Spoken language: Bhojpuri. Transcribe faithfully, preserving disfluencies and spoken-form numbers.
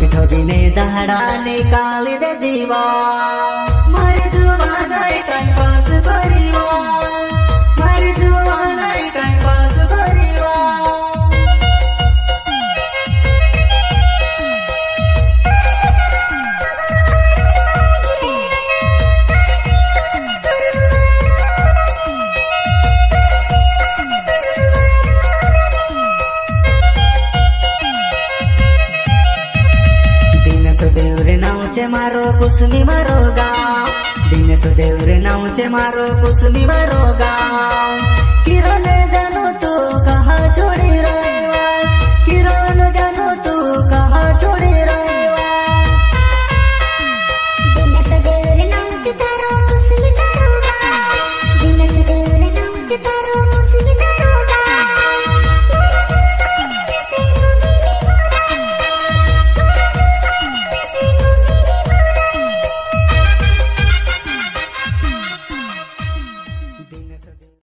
ठोकीने दहड़ा निकाल दे दीवा मारे जुबान टाइम पास करीवा मारे जुबान टाइम पास करीवा देवरे नावचे मारो कुसमी मारो गाव दिनेश देवरे नावचे मारो कुसमी मारो गाव किरण जानो तो कहा छोड़ी